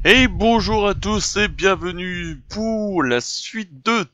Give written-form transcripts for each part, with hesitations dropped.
Et bonjour à tous et bienvenue pour la suite de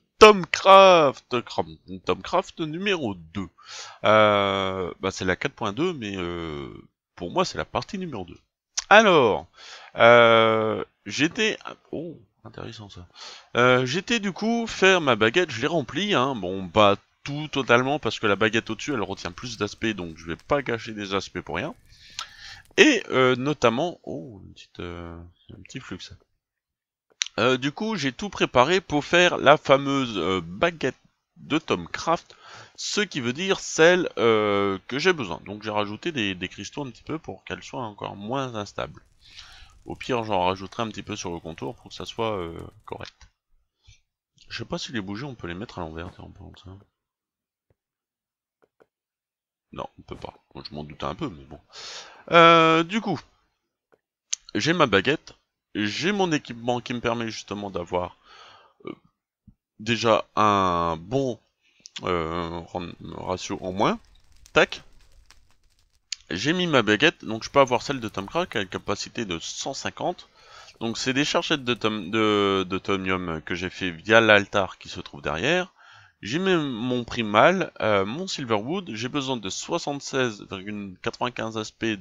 Tomcraft numéro 2. C'est la 4.2 mais pour moi c'est la partie numéro 2. Alors, j'étais... Oh, intéressant ça. J'étais du coup faire ma baguette, je l'ai remplie, hein. Bon, pas tout totalement parce que la baguette au-dessus elle retient plus d'aspects donc je vais pas gâcher des aspects pour rien. Et notamment... Oh, un petit flux ça. Du coup, j'ai tout préparé pour faire la fameuse baguette de Tomcraft, ce qui veut dire celle que j'ai besoin. Donc j'ai rajouté des cristaux un petit peu pour qu'elle soit encore moins instable. Au pire, j'en rajouterai un petit peu sur le contour pour que ça soit correct. Je sais pas si les bougies on peut les mettre à l'envers, on peut ça. Non, on peut pas. Moi, je m'en doutais un peu, mais bon. Du coup, j'ai ma baguette, j'ai mon équipement qui me permet justement d'avoir déjà un bon ratio en moins. Tac. J'ai mis ma baguette, donc je peux avoir celle de Tomcraft à capacité de 150. Donc c'est des chargettes de Tomium que j'ai fait via l'altar qui se trouve derrière. J'ai mis mon primal, mon Silverwood, j'ai besoin de 76,95 aspects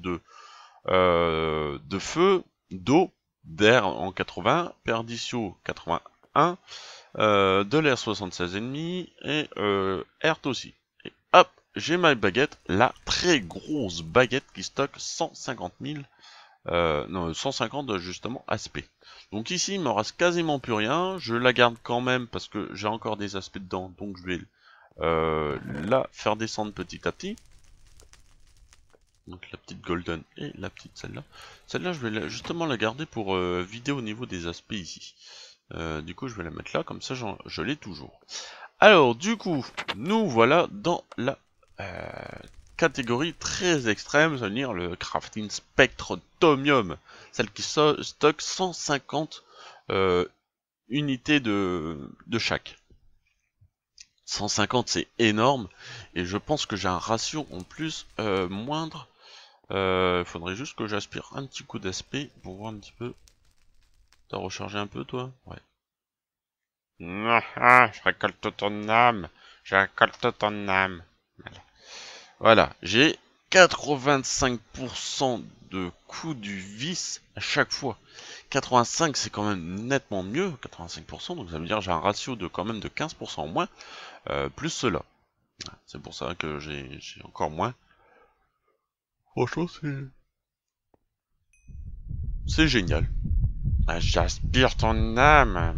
de feu, d'eau, d'air en 80, perdicio 81, de l'air 76,5 et Earth aussi. Et hop, j'ai ma baguette, la très grosse baguette qui stocke 150 000, non 150 justement aspects. Donc ici il me reste quasiment plus rien, je la garde quand même parce que j'ai encore des aspects dedans, donc je vais la faire descendre petit à petit. Donc la petite golden et la petite celle-là. Celle-là je vais justement la garder pour vider au niveau des aspects ici. Du coup je vais la mettre là, comme ça je l'ai toujours. Alors du coup, nous voilà dans la catégorie très extrême, c'est-à-dire le Crafting Spectre Tomium, celle qui stocke 150 unités de chaque. 150 c'est énorme, et je pense que j'ai un ratio en plus moindre. Il faudrait juste que j'aspire un petit coup d'aspect pour voir un petit peu. T'as rechargé un peu toi? Ouais. Je récolte ton âme. Je récolte ton âme. Voilà, j'ai 85% de coût du vis à chaque fois. 85 c'est quand même nettement mieux, 85%, donc ça veut dire que j'ai un ratio de quand même de 15% en moins, plus cela. C'est pour ça que j'ai encore moins. Franchement, c'est génial. Ah, j'aspire ton âme.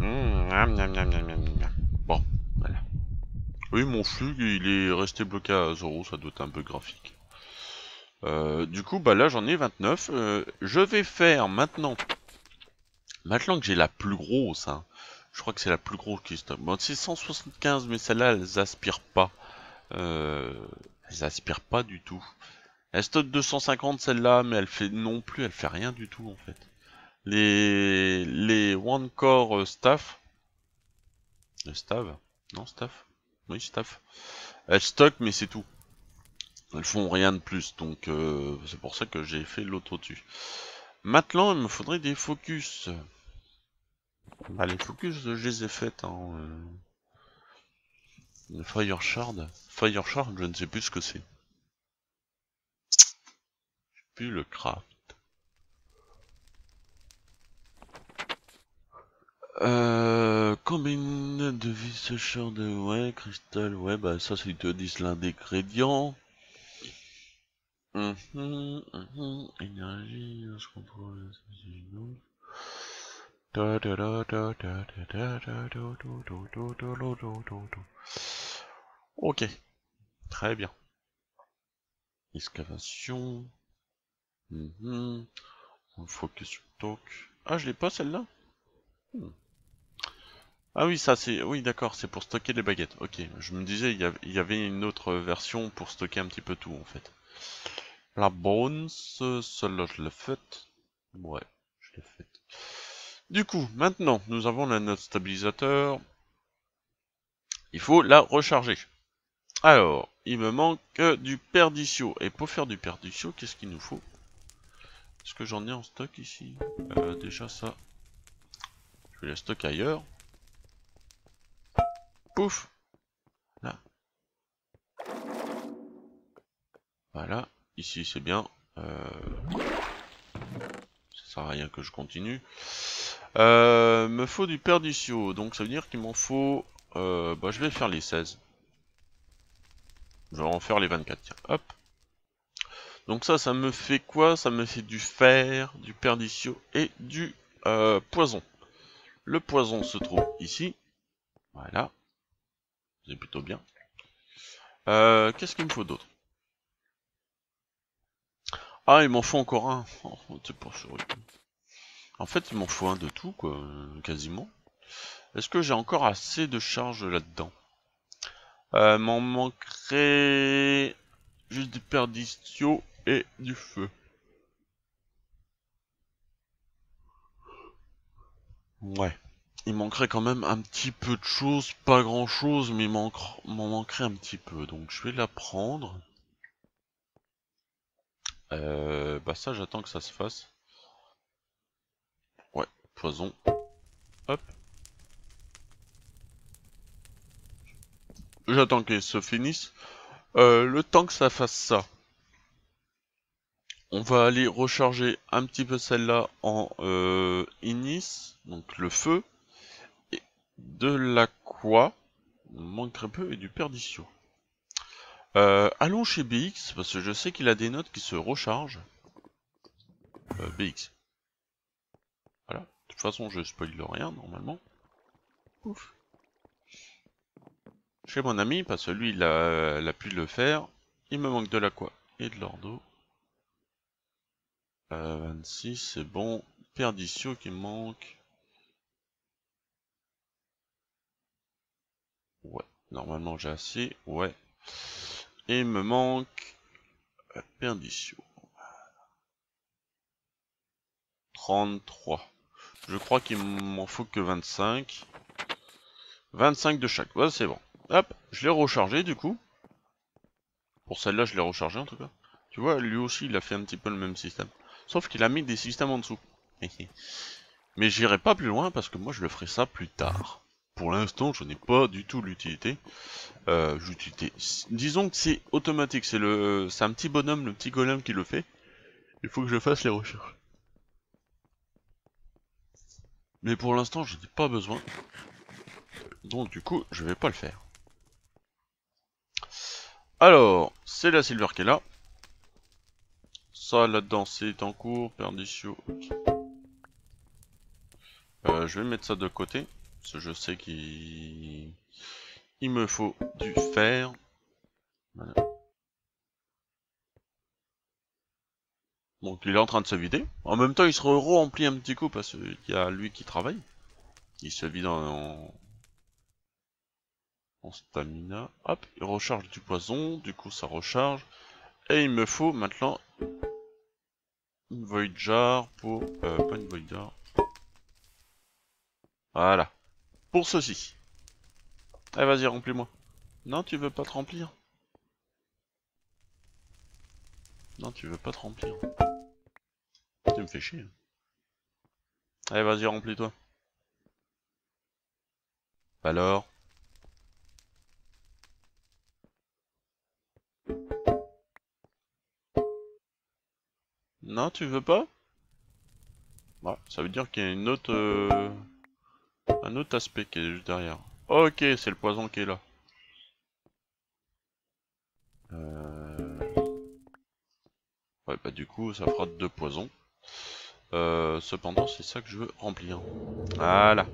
Bon, voilà. Oui, mon flux, il est resté bloqué à 0, ça doit être un peu graphique. Du coup, bah là, j'en ai 29. Je vais faire maintenant que j'ai la plus grosse, hein. Je crois que c'est la plus grosse qui stocke. Bon, c'est 175, mais celle-là, elles aspirent pas. Elles aspirent pas du tout. Elle stocke 250 celle-là, mais elle fait non plus, elle fait rien du tout en fait. Les One Core Staff, Staff, non Staff, oui Staff, elles stockent mais c'est tout. Elles font rien de plus, donc c'est pour ça que j'ai fait l'autre au-dessus. Maintenant, il me faudrait des focus. Bah les focus, je les ai faites en Fire Shard. Fire Shard, je ne sais plus ce que c'est. Plus le craft. Combine de vis shard, ouais, cristal, ouais, bah ça c'est te disent l'ingrédient. Énergie, je contrôle. Ok, très bien. Excavation. Focus stock. Ah, je l'ai pas celle-là. Ah oui, ça c'est... Oui, d'accord, c'est pour stocker les baguettes. Ok, je me disais, il y avait une autre version pour stocker un petit peu tout, en fait. La bones, celle-là, je l'ai faite. Ouais, je l'ai faite. Du coup, maintenant, nous avons la note stabilisateur. Il faut la recharger. Alors, il me manque du perdicio. Et pour faire du perdicio, qu'est-ce qu'il nous faut? Est-ce que j'en ai en stock ici? Déjà ça. Je les stocke ailleurs. Pouf. Là. Voilà. Ici c'est bien. Ça sert à rien que je continue. Me faut du perdicio. Donc ça veut dire qu'il m'en faut... bah je vais faire les 16. Je vais en faire les 24. Tiens. Hop. Donc ça me fait quoi? Ça me fait du fer, du perdicio et du poison. Le poison se trouve ici. Voilà. C'est plutôt bien. Qu'est-ce qu'il me faut d'autre? Ah, il m'en faut encore un. Oh, c'est pas sûr. En fait, il m'en faut un de tout, quoi, quasiment. Est-ce que j'ai encore assez de charge là-dedans? M'en manquerait juste du perdicio et du feu. Ouais. Il manquerait quand même un petit peu de choses, pas grand chose, mais m'en manquerait un petit peu. Donc je vais la prendre. Bah ça j'attends que ça se fasse. Ouais, poison. Hop. J'attends qu'elle se finisse. Le temps que ça fasse ça, on va aller recharger un petit peu celle-là en inis, donc le feu, et de l'aqua, il manquerait peu, et du perdicio. Allons chez BX, parce que je sais qu'il a des notes qui se rechargent. BX. Voilà. De toute façon, je spoil rien, normalement. Ouf. Chez mon ami, parce que lui, il a pu le faire. Il me manque de l'aqua et de l'ordo. 26, c'est bon. Perdicio qui me manque. Ouais. Normalement, j'ai assez. Ouais. Et il me manque... Perdicio. 33. Je crois qu'il m'en faut que 25. 25 de chaque. Ouais, c'est bon. Hop, je l'ai rechargé du coup. Pour celle-là, je l'ai rechargé en tout cas. Tu vois, lui aussi, il a fait un petit peu le même système. Sauf qu'il a mis des systèmes en dessous. Mais j'irai pas plus loin parce que moi, je le ferai ça plus tard. Pour l'instant, je n'ai pas du tout l'utilité. Disons que c'est automatique. C'est un petit bonhomme, le petit golem qui le fait. Il faut que je fasse les recherches. Mais pour l'instant, je n'ai pas besoin. Donc du coup, je vais pas le faire. Alors, c'est la silver qui est là. Ça, là-dedans, c'est en cours. Perdicio. Je vais mettre ça de côté. Parce que je sais qu'il me faut du fer. Voilà. Donc il est en train de se vider. En même temps, il se remplit un petit coup parce qu'il y a lui qui travaille. Il se vide en stamina. Hop, il recharge du poison. Du coup, ça recharge. Et il me faut maintenant une void jar pour... pas une void jar. Voilà. Pour ceci. Allez, vas-y, remplis-moi. Non, tu veux pas te remplir? Non, tu veux pas te remplir. Tu me fais chier. Allez, vas-y, remplis-toi. Alors? Non, tu veux pas? Ouais, ça veut dire qu'il y a une autre, un autre aspect qui est juste derrière. Ok, c'est le poison qui est là. Ouais, bah du coup, ça fera 2 poisons. Cependant, c'est ça que je veux remplir. Voilà.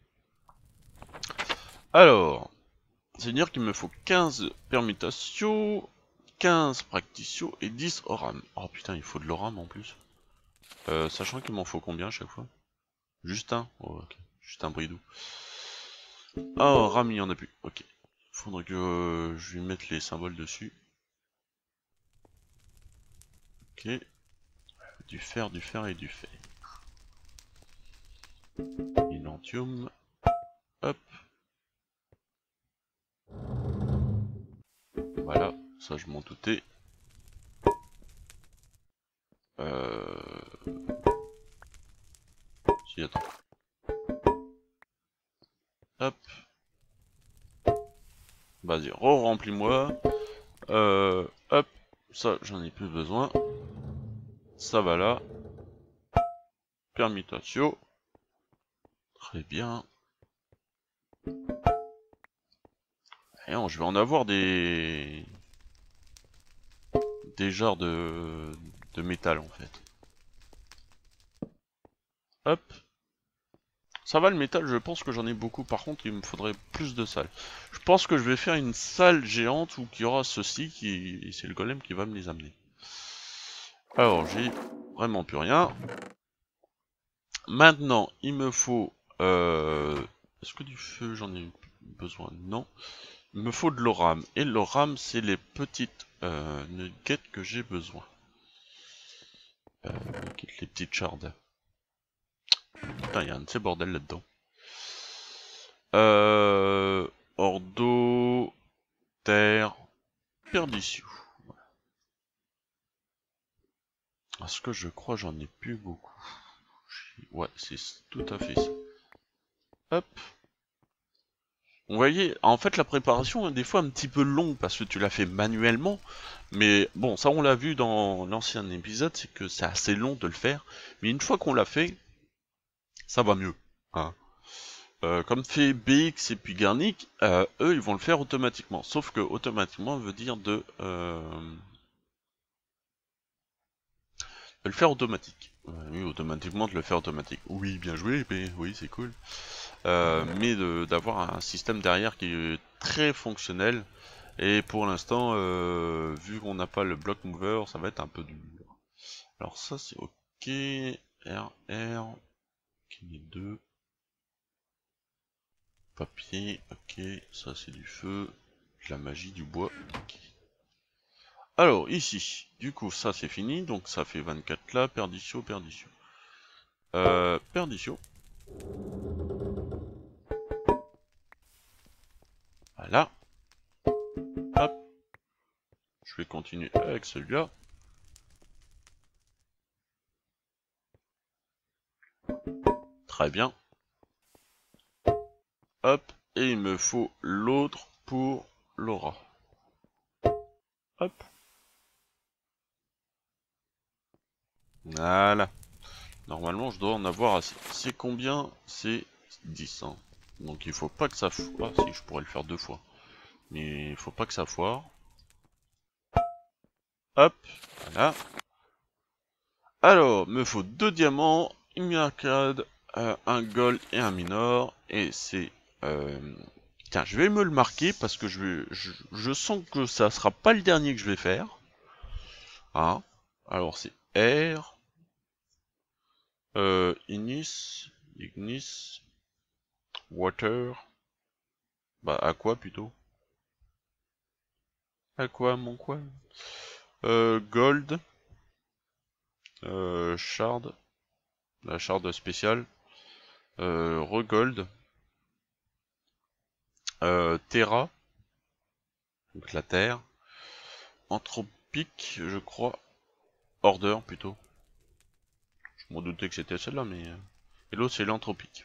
Alors, c'est-à-dire qu'il me faut 15 permutations, 15 practicio et 10 oram. Oh putain, il faut de l'oram en plus. Sachant qu'il m'en faut combien à chaque fois? Juste un? Oh, ok. Juste un bridou. Oh, ram, il y en a plus. Ok. Faudrait que je lui mette les symboles dessus. Ok. Du fer et du fer. Enantium. Hop. Voilà, ça je m'en doutais. Si, attends. Vas-y, re-remplis-moi. Hop, ça j'en ai plus besoin. Ça va là. Permutatio. Très bien. Et non, je vais en avoir des genres de métal en fait. Hop. Ça va le métal, je pense que j'en ai beaucoup. Par contre, il me faudrait plus de salles. Je pense que je vais faire une salle géante où il y aura ceci qui... c'est le golem qui va me les amener. Alors, j'ai vraiment plus rien. Maintenant, il me faut... Est-ce que du feu, j'en ai besoin? Non. Il me faut de l'oram. Et l'oram, c'est les petites nuggets que j'ai besoin. Les petites shards. Putain, il y a un de ces bordels là-dedans. Ordo, terre, perdicieux. Est-ce que je crois j'en ai plus beaucoup? Ouais, c'est tout à fait ça. Hop. Vous voyez, en fait la préparation est des fois un petit peu longue parce que tu l'as fait manuellement. Mais bon, ça on l'a vu dans l'ancien épisode, c'est que c'est assez long de le faire. Mais une fois qu'on l'a fait, ça va mieux. Hein. Comme fait BX et puis Garnic, eux ils vont le faire automatiquement. Sauf que automatiquement veut dire de le faire automatique. Oui, automatiquement de le faire automatique. Oui, bien joué, mais oui, c'est cool. Mais d'avoir un système derrière qui est très fonctionnel. Et pour l'instant, vu qu'on n'a pas le block mover, ça va être un peu dur. Alors ça c'est ok. RR. Qui met 2. Papier, ok. Ça c'est du feu. De la magie, du bois. Ok. Alors ici, du coup ça c'est fini, donc ça fait 24 là, perdicio, perdicio. Perdicio. Voilà. Hop. Je vais continuer avec celui-là. Très bien. Hop. Et il me faut l'autre pour Laura. Hop. Voilà. Normalement, je dois en avoir assez. C'est combien? C'est 10. Hein. Donc il faut pas que ça foire. Ah si, je pourrais le faire 2 fois. Mais il faut pas que ça foire. Hop. Voilà. Alors, me faut 2 diamants, une arcade, un gold et un minor. Et c'est... Tiens, je vais me le marquer parce que je sens que ça sera pas le dernier que je vais faire. Hein. Alors c'est R... Ignis... Water... Bah, aqua plutôt. Aqua, mon quoi? Gold... shard... La shard spéciale... Regold... Terra... Donc la terre... Anthropique, je crois... Order plutôt. Je m'en doutais que c'était celle-là, mais... Et l'autre c'est l'anthropique.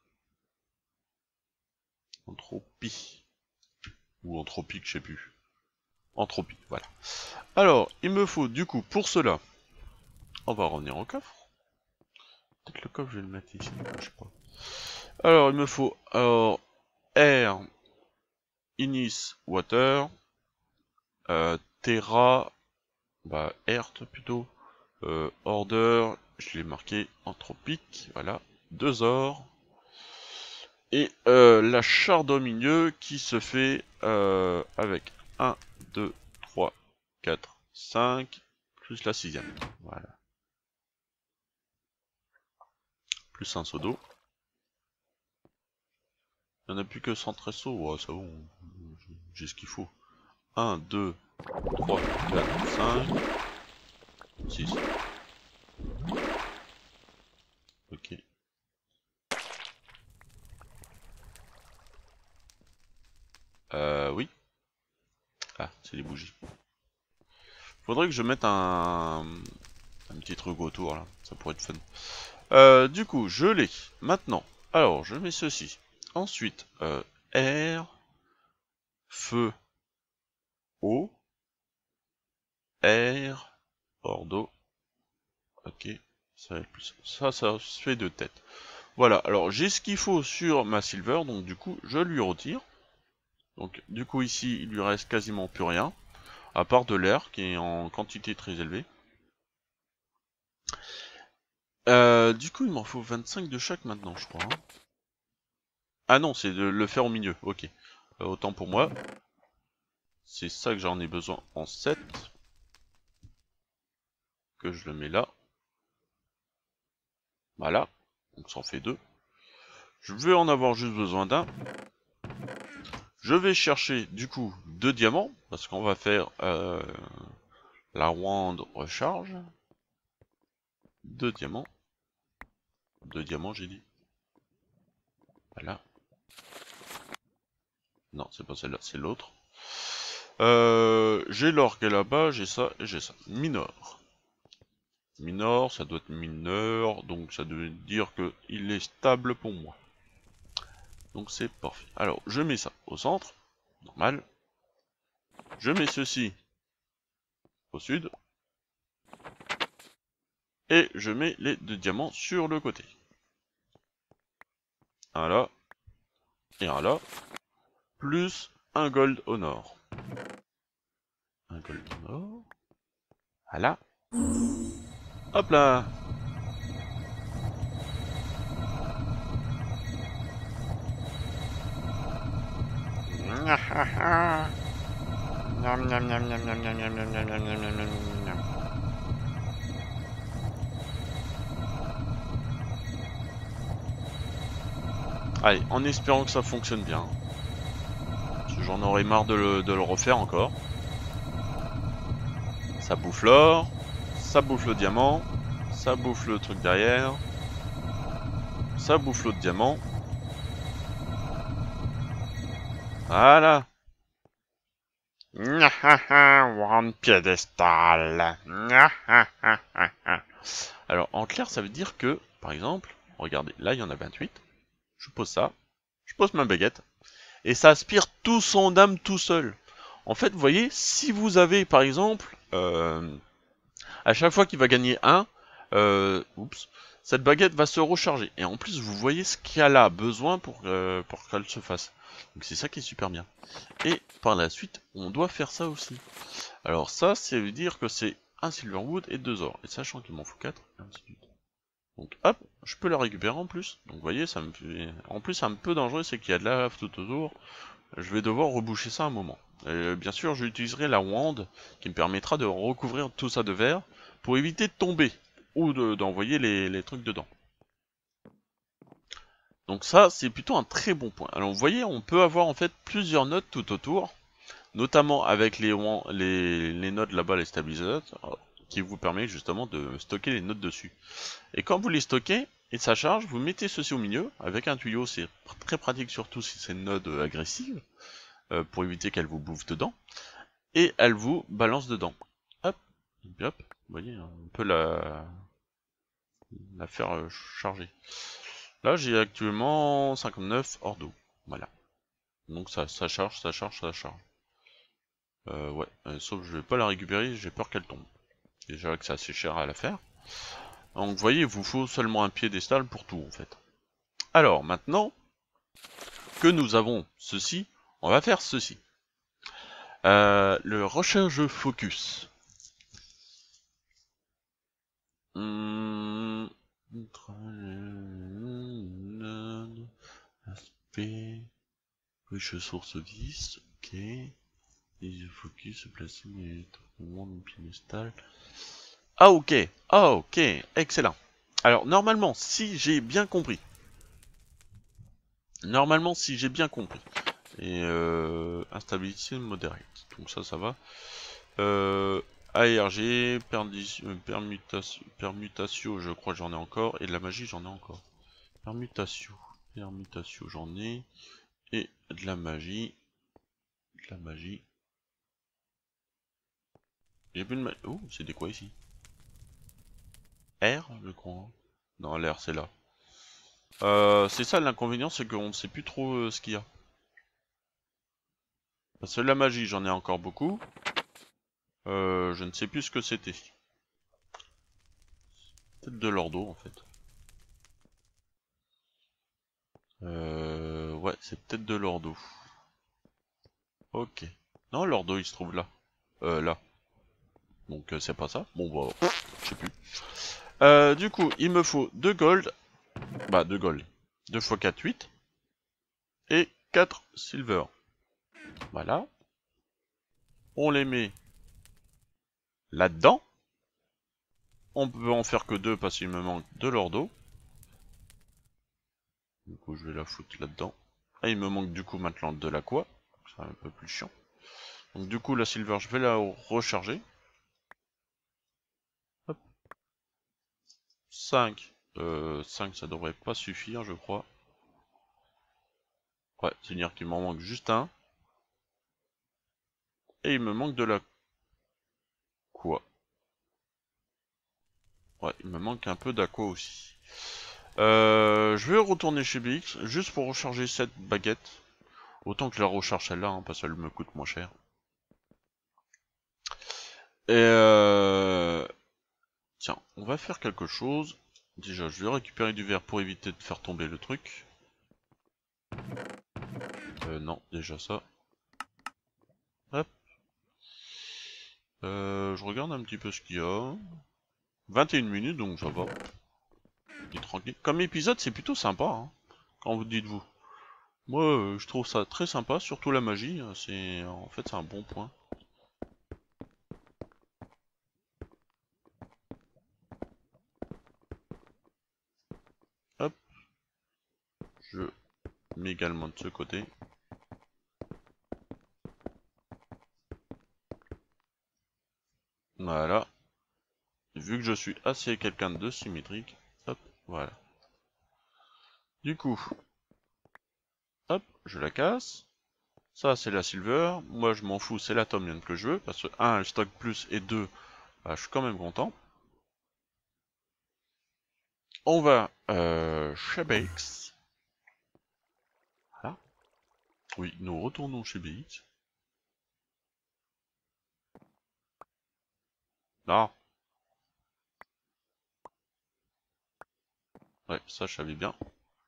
Entropie. Ou anthropique, je sais plus. Entropie, voilà. Alors, il me faut du coup, pour cela... On va revenir au coffre. Peut-être le coffre, je vais le mettre ici, je sais pas. Alors, il me faut... Alors, air... Inis, water... Terra... Bah, earth plutôt... order... Je l'ai marqué anthropique, voilà. 2 ors... Et la shard au milieu qui se fait avec 1, 2, 3, 4, 5, plus la 6ème. Voilà. Plus un seau d'eau. Il n'y en a plus que 113 seaux. Ouais, ça va, j'ai ce qu'il faut. 1, 2, 3, 4, 5, 6. Ok. Oui. Ah, c'est les bougies. Faudrait que je mette un petit truc autour là, ça pourrait être fun. Du coup, je l'ai. Maintenant, alors je mets ceci. Ensuite, R, feu, eau, air, hors d'eau. Ok, ça va être plus. Ça se fait de tête. Voilà, alors j'ai ce qu'il faut sur ma silver, donc du coup je lui retire. Donc du coup ici il lui reste quasiment plus rien, à part de l'air qui est en quantité très élevée. Du coup il m'en faut 25 de chaque maintenant je crois. Hein. Ah non, c'est de le faire au milieu, ok. Autant pour moi. C'est ça que j'en ai besoin en 7. Que je le mets là. Voilà, donc ça en fait 2. Je vais en avoir juste besoin d'un. Je vais chercher du coup 2 diamants, parce qu'on va faire la wand recharge. 2 diamants. 2 diamants j'ai dit. Voilà. Non, c'est pas celle-là, c'est l'autre. J'ai l'or qui est là-bas, j'ai ça et j'ai ça. Minor. Minor, ça doit être mineur, donc ça veut dire qu'il est stable pour moi. Donc c'est parfait. Alors, je mets ça au centre, normal. Je mets ceci au sud. Et je mets les 2 diamants sur le côté. Un là, et un là. Plus un gold au nord. Un gold au nord. Voilà. Hop là. Allez, en espérant que ça fonctionne bien. Parce que j'en aurais marre de le refaire encore. Ça bouffe l'or. Ça bouffe le diamant. Ça bouffe le truc derrière. Ça bouffe l'autre diamant. Voilà. One piédestal. Alors, en clair, ça veut dire que, par exemple, regardez, là, il y en a 28. Je pose ça. Je pose ma baguette. Et ça aspire tout son âme tout seul. En fait, vous voyez, si vous avez, par exemple, à chaque fois qu'il va gagner un, cette baguette va se recharger. Et en plus, vous voyez ce qu'elle a besoin pour qu'elle se fasse. Donc c'est ça qui est super bien. Et par la suite, on doit faire ça aussi. Alors ça veut dire que c'est un silverwood et 2 or. Et sachant qu'il m'en faut 4, et ainsi de suite. Donc hop, je peux la récupérer en plus. Donc vous voyez, ça me fait... En plus, c'est un peu dangereux, c'est qu'il y a de la lave tout autour. Je vais devoir reboucher ça un moment. Et, bien sûr, j'utiliserai la wand qui me permettra de recouvrir tout ça de verre pour éviter de tomber ou d'envoyer les trucs dedans. Donc ça, c'est plutôt un très bon point. Alors vous voyez, on peut avoir en fait plusieurs nodes tout autour, notamment avec les nodes là-bas, les stabilisateurs, qui vous permet justement de stocker les nodes dessus. Et quand vous les stockez, et ça charge, vous mettez ceci au milieu, avec un tuyau, c'est très pratique surtout si c'est une node agressive, pour éviter qu'elle vous bouffe dedans, et elle vous balance dedans. Hop, et hop, vous voyez, on peut la faire charger. Là, j'ai actuellement 59 hors d'eau, voilà. Donc ça charge, ça charge, ça charge. Ouais, sauf que je vais pas la récupérer, j'ai peur qu'elle tombe. Déjà que c'est assez cher à la faire. Donc vous voyez, il vous faut seulement un piédestal pour tout en fait. Alors maintenant que nous avons ceci, on va faire ceci. Le recherche focus. Aspect. Riche source 10. Ok. Les focus placer les monde piédestal. Ah ok. Ah ok. Excellent. Alors normalement, si j'ai bien compris. Et instabilité moderate. Donc ça va. ARG, permutation, je crois que j'en ai encore. Et de la magie, j'en ai encore. Permutation, j'en ai. Et de la magie. J'ai plus de magie. Oh, c'était quoi ici? R, je crois. Non, l'air, c'est là. C'est ça l'inconvénient, c'est qu'on ne sait plus trop ce qu'il y a. Parce que la magie, j'en ai encore beaucoup. Je ne sais plus ce que c'était. Peut-être de l'ordo en fait. Ouais, c'est peut-être de l'ordo. Ok. Non, l'ordo il se trouve là. Là. Donc c'est pas ça. Bon bah, je sais plus. Du coup, il me faut 2 gold. Bah, 2 gold. 2 x 4, 8. Et 4 silver. Voilà. On les met là-dedans. On peut en faire que 2 parce qu'il me manque de l'ordo. Du coup, je vais la foutre là-dedans. Et il me manque du coup maintenant de l'aqua. C'est un peu plus chiant. Donc du coup, la silver, je vais la recharger. Hop. 5. 5, ça devrait pas suffire, je crois. Ouais, c'est-à-dire qu'il m'en manque juste un. Et il me manque de la quoi. Ouais, il me manque un peu d'aqua aussi. Je vais retourner chez BX, juste pour recharger cette baguette. Autant que je la recharge celle-là, hein, parce qu'elle me coûte moins cher. Et tiens, on va faire quelque chose. Déjà, je vais récupérer du verre pour éviter de faire tomber le truc. Non, déjà ça. Hop. Je regarde un petit peu ce qu'il y a. 21 minutes, donc ça va. Il est tranquille. Comme épisode, c'est plutôt sympa, hein, quand vous dites-vous. Moi, je trouve ça très sympa, surtout la magie. C'est, en fait, c'est un bon point. Hop. Je mets également de ce côté. Voilà. Vu que je suis assez quelqu'un de symétrique. Hop, voilà. Du coup, hop, je la casse. Ça, c'est la silver. Moi, je m'en fous, c'est la tomium que je veux. Parce que 1, elle stocke plus, et 2, bah, je suis quand même content. On va chez BX. Voilà. Oui, nous retournons chez BX. Non. Ouais, ça, je savais bien.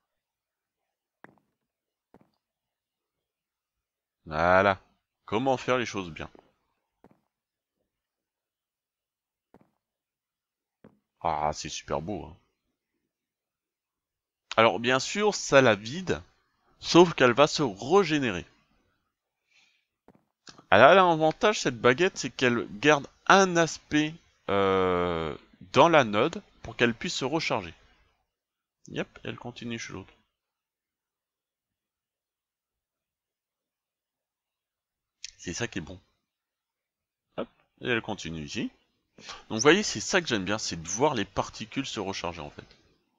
Voilà. Comment faire les choses bien. Ah, c'est super beau, hein. Alors, bien sûr, ça la vide, sauf qu'elle va se régénérer. Elle a l'avantage, cette baguette, c'est qu'elle garde un aspect dans la node pour qu'elle puisse se recharger. Yep, elle continue chez l'autre. C'est ça qui est bon. Hop, et elle continue ici. Donc vous voyez, c'est ça que j'aime bien, c'est de voir les particules se recharger en fait.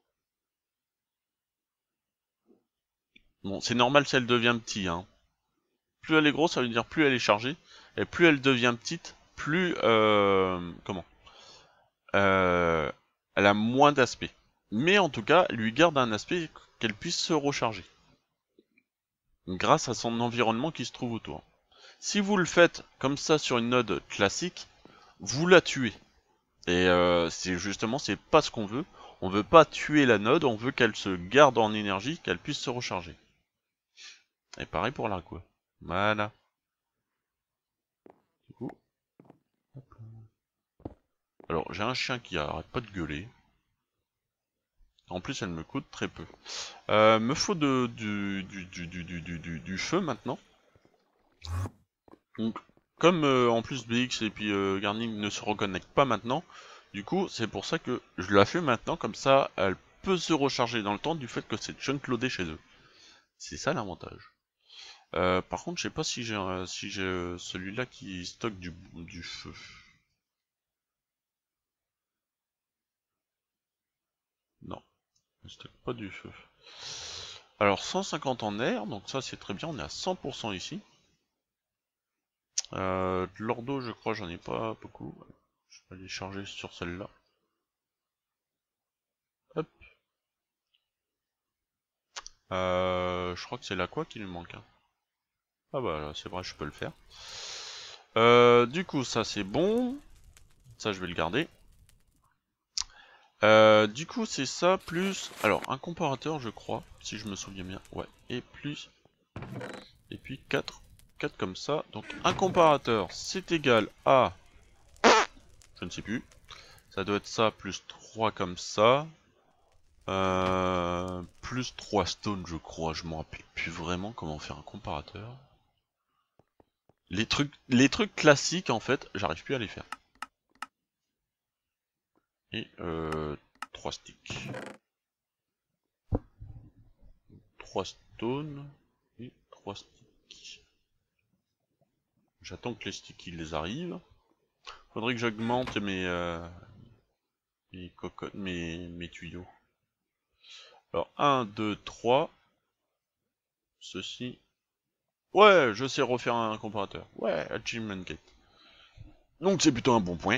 Bon, c'est normal si elle devient petite, hein. Plus elle est grosse, ça veut dire plus elle est chargée. Et plus elle devient petite, plus... comment elle a moins d'aspect. Mais en tout cas, elle lui garde un aspect qu'elle puisse se recharger. Grâce à son environnement qui se trouve autour. Si vous le faites comme ça sur une node classique, vous la tuez. Et c'est justement, c'est pas ce qu'on veut. On veut pas tuer la node, on veut qu'elle se garde en énergie, qu'elle puisse se recharger. Et pareil pour l'arc. Voilà. Du coup, alors j'ai un chien qui arrête pas de gueuler. En plus, elle me coûte très peu. Me faut du feu maintenant. Donc, comme en plus BX et puis Garning ne se reconnectent pas maintenant, du coup, c'est pour ça que je la fais maintenant, comme ça, elle peut se recharger dans le temps du fait que c'est chunkloadé chez eux. C'est ça l'avantage. Par contre, je sais pas si j'ai celui-là qui stocke du feu. Non, il stocke pas du feu. Alors 150 en air, donc ça c'est très bien, on est à 100% ici. De l'ordo, je crois, j'en ai pas beaucoup. Je vais aller charger sur celle-là. Hop. Je crois que c'est l'aqua qui lui manque, hein. Ah bah c'est vrai, je peux le faire. Du coup, ça c'est bon. Ça, je vais le garder. Du coup, c'est ça, plus... Alors, un comparateur, je crois, si je me souviens bien. Ouais, et plus... Et puis 4. 4 comme ça. Donc, un comparateur, c'est égal à... Je ne sais plus. Ça doit être ça, plus 3 comme ça. Plus 3 stones, je crois. Je me rappelle plus vraiment comment faire un comparateur. Les trucs classiques, en fait, j'arrive plus à les faire. Et 3 sticks. 3 stones et 3 sticks. J'attends que les sticks ils arrivent. Faudrait que j'augmente mes cocottes, mes tuyaux. Alors 1, 2, 3. Ceci. Ouais, je sais refaire un comparateur. Ouais, achievement get. Donc c'est plutôt un bon point.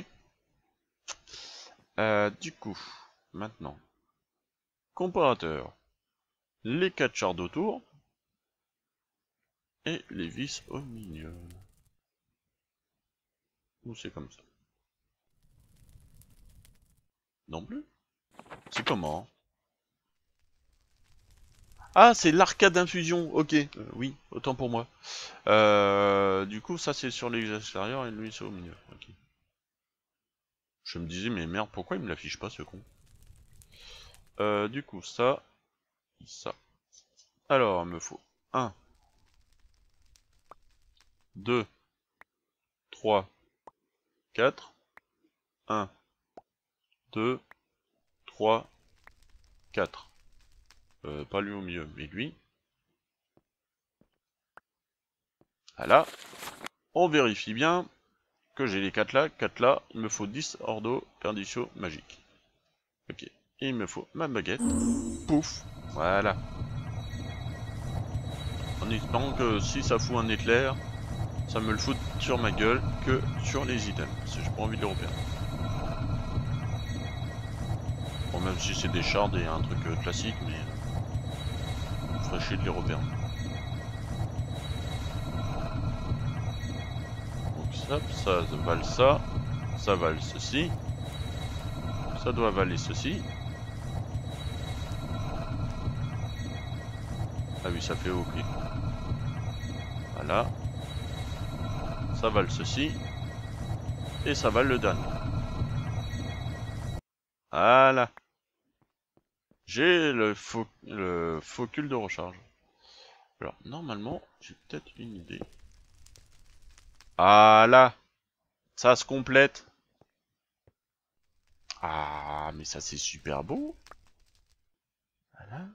Du coup, maintenant. Comparateur. Les 4 chars d'autour. Et les vis au milieu. Ou c'est comme ça. Non plus. C'est comment? Ah, c'est l'arcade infusion, ok. Oui, autant pour moi. Du coup, ça c'est sur les extérieurs et lui c'est au milieu. Ok. Je me disais, mais merde, pourquoi il me l'affiche pas ce con? Du coup, ça. Alors, il me faut 1, 2, 3, 4. 1, 2, 3, 4. Pas lui au milieu, mais lui. Voilà. On vérifie bien que j'ai les 4 là. 4 là, il me faut 10 ordo perditio magique. Ok. Et il me faut ma baguette. Pouf. Voilà. En espérant que si ça fout un éclair, ça me le fout sur ma gueule que sur les items. Parce que j'ai pas envie de les repérer. Bon, même si c'est des shards et un truc classique, mais je ferais chier de les repérer. Donc ça vale ça. Ça vale ceci. Ça doit valer ceci. Ah oui, ça fait OK. Voilà. Ça vale ceci. Et ça vale le dernier. Voilà. J'ai le focule de recharge. Alors, normalement, j'ai peut-être une idée. Voilà. Ça se complète. Ah, mais ça c'est super beau. Voilà.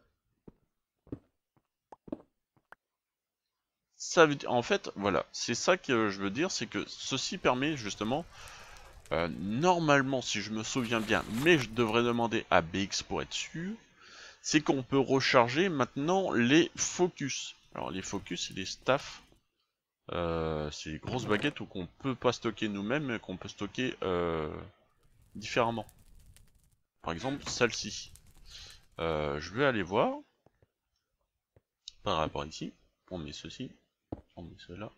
Ça veut dire, en fait, voilà, c'est ça que je veux dire, c'est que ceci permet justement, normalement, si je me souviens bien, mais je devrais demander à BX pour être sûr, c'est qu'on peut recharger maintenant les focus. Alors les focus, c'est des staffs, c'est des grosses baguettes qu'on peut pas stocker nous-mêmes, mais qu'on peut stocker différemment. Par exemple, celle-ci. Je vais aller voir, par rapport ici, on met ceci, on met cela.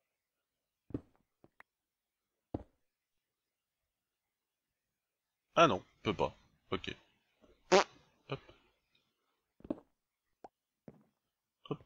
Ah non, on peut pas. Ok. Hop. Hop.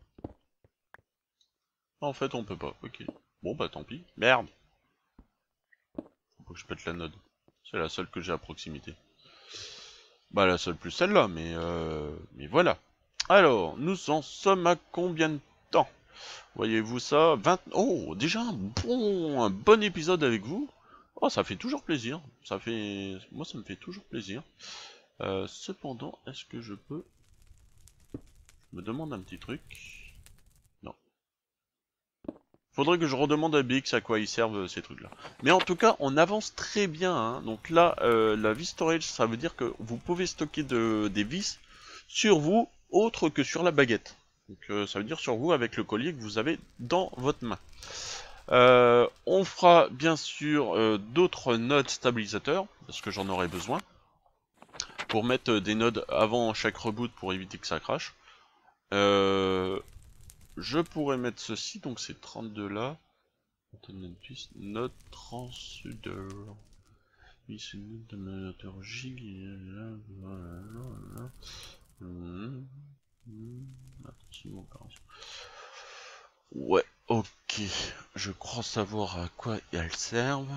En fait, on peut pas. Ok. Bon, bah tant pis. Merde. Faut que je pète la node. C'est la seule que j'ai à proximité. Bah la seule plus celle-là, mais voilà. Alors, nous en sommes à combien de temps? Voyez-vous ça? 20... Oh, déjà un bon épisode avec vous. Oh, ça fait toujours plaisir. Moi, ça me fait toujours plaisir. Cependant, est-ce que je peux... Je me demande un petit truc. Non. Faudrait que je redemande à BX à quoi ils servent ces trucs là. Mais en tout cas on avance très bien hein. Donc là la vis storage ça veut dire que vous pouvez stocker des vis sur vous autre que sur la baguette. Donc ça veut dire sur vous avec le collier que vous avez dans votre main. On fera bien sûr d'autres nodes stabilisateurs parce que j'en aurai besoin pour mettre des nodes avant chaque reboot pour éviter que ça crache. je pourrais mettre ceci, donc c'est 32 là. Note transudeur. Oui, c'est une note de métallurgie. Ouais, ok. Je crois savoir à quoi elles servent.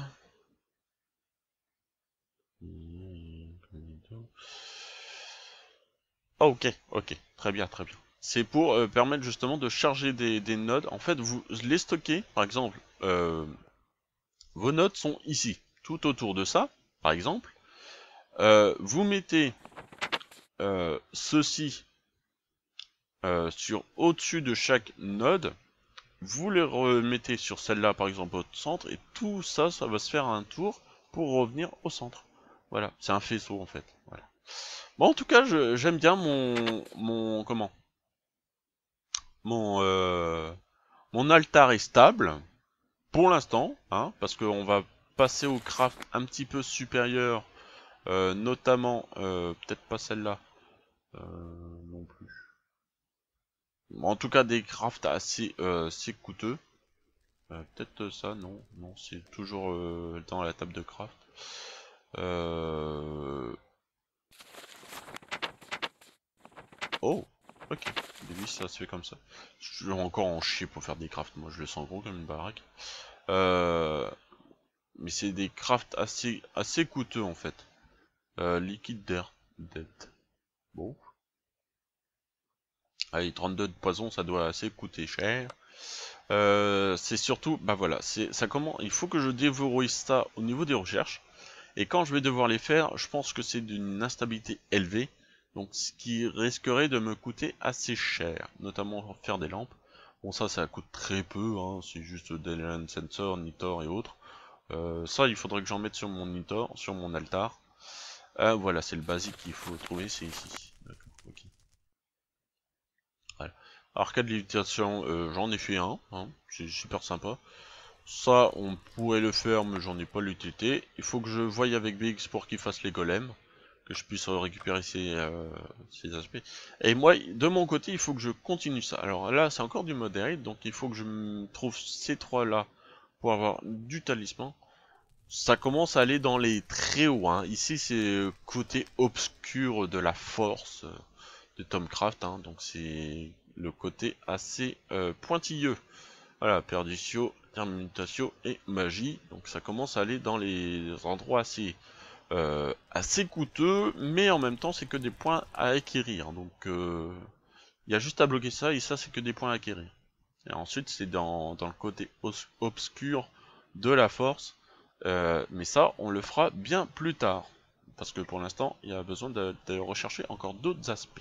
Ah, ok, ok, très bien, très bien. C'est pour permettre justement de charger des nodes. En fait, vous les stockez, par exemple, vos nodes sont ici, tout autour de ça, par exemple. Vous mettez ceci sur au-dessus de chaque node. Vous les remettez sur celle-là, par exemple, au centre, et tout ça, ça va se faire un tour pour revenir au centre. Voilà, c'est un faisceau en fait. Voilà. Bon, en tout cas, j'aime bien comment mon mon altar est stable pour l'instant, hein, parce qu'on va passer au craft un petit peu supérieur, notamment peut-être pas celle-là, non plus. Bon, en tout cas, des crafts assez coûteux. Peut-être ça, non, non, c'est toujours dans la table de craft. Oh, ok. Lui, ça se fait comme ça. Je vais encore en chier pour faire des crafts, moi je le sens gros comme une baraque. Mais c'est des crafts assez coûteux en fait. Liquide d'air, dead. Bon. Allez, 32 de poison, ça doit assez coûter cher. C'est surtout, bah voilà, ça comment, il faut que je déverrouille ça au niveau des recherches. Et quand je vais devoir les faire, je pense que c'est d'une instabilité élevée. Donc ce qui risquerait de me coûter assez cher, notamment faire des lampes. Bon ça coûte très peu, hein, c'est juste des land sensor, Nitor et autres. Ça il faudrait que j'en mette sur mon Nitor, sur mon altar. Voilà, c'est le basique qu'il faut trouver, c'est ici. D'accord, ok. Voilà. Arcade lévitation, j'en ai fait un, hein, c'est super sympa. Ça, on pourrait le faire, mais j'en ai pas l'utilité. Il faut que je voie avec BX pour qu'il fasse les golems, que je puisse récupérer ces aspects. Et moi, de mon côté, il faut que je continue ça. Alors là, c'est encore du modérate, donc il faut que je me trouve ces trois-là pour avoir du talisman. Ça commence à aller dans les très hauts, hein. Ici, c'est côté obscur de la force de Tomcraft, hein. Donc c'est le côté assez pointilleux. Voilà, Perditio, Termutatio et Magie. Donc ça commence à aller dans les endroits assez coûteux, mais en même temps c'est que des points à acquérir. Donc il y a juste à bloquer ça, et ça c'est que des points à acquérir. Et ensuite c'est dans le côté obscur de la force, mais ça on le fera bien plus tard. Parce que pour l'instant il y a besoin de rechercher encore d'autres aspects.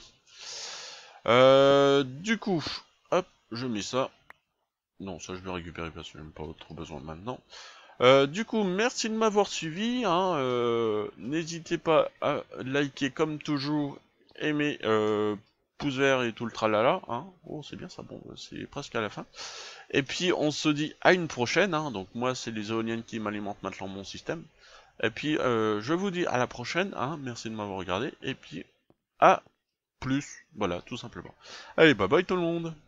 Du coup, hop, je mets ça. Non, ça je vais récupérer parce que j'ai même pas trop besoin maintenant. Du coup, merci de m'avoir suivi. Hein, n'hésitez pas à liker comme toujours, aimer, pouce vert et tout le tralala. Hein. Oh, c'est bien ça, bon, c'est presque à la fin. Et puis, on se dit à une prochaine. Hein. Donc, moi, c'est les éoliennes qui m'alimentent maintenant mon système. Et puis, je vous dis à la prochaine. Hein. Merci de m'avoir regardé. Et puis, à plus. Voilà, tout simplement. Allez, bye bye tout le monde.